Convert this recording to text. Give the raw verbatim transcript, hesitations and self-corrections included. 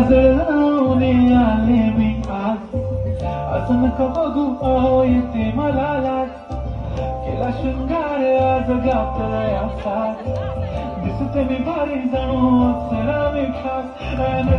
जाऊन आले मी आज असं नका बघू अहो येते मला लाज केला शृंगार आज गातलाय असा दिसते मी भारी जाणू अक्षरा मी खास